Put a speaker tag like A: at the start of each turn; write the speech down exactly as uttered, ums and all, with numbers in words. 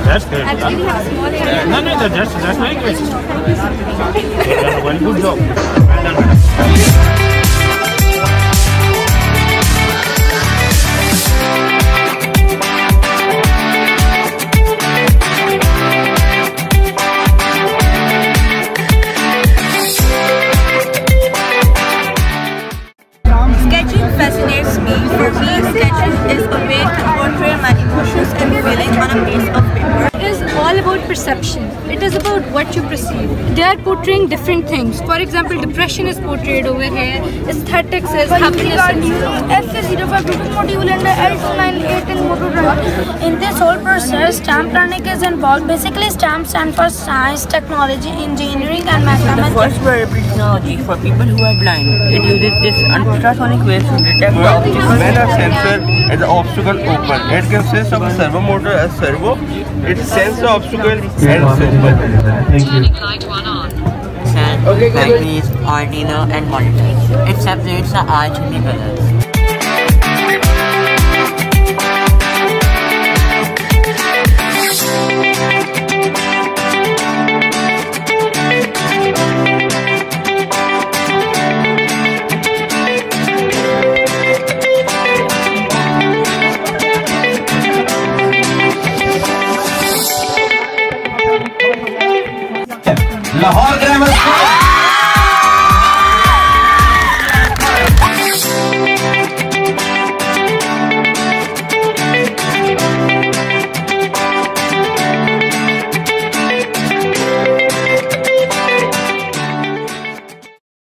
A: that's good.
B: Actually, we have a small area.
A: No, no, that, that's, that's very good. You've done a very good job. Well done, madam.
C: Fascinates me. For me, sketching is a way to portray my emotions and feelings on a piece of paper.
B: It is all about perception. It is about what you perceive. They are portraying different things. For example, depression is portrayed over here. Aesthetics is happiness.
D: F zero five two module and L two ninety-eight in motor drive. In this whole process, stamp learning is involved. Basically, stamp stand for science, technology, engineering, and mathematics.
E: The first wearable technology for people who are blind. It uses this ultrasonic waves to detect the obstacle.
F: When a sensor is the obstacle open, it consists of a servo motor as servo. It sends the obstacle and symbol.
G: Thank you. Turning light one on.
E: Sand, batteries, Arduino, and monitor. It separates the eye to the colors.